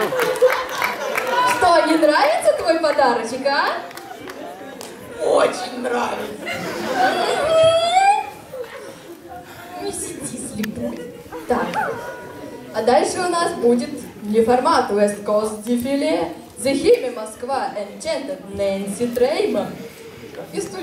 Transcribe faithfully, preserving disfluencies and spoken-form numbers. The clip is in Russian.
Что, не нравится твой подарочек, а? Очень нравится. Не сиди слепой. Так, а дальше у нас будет неформат West Coast дефиле, The Hime Москва Enchanted Нэнси Трейман.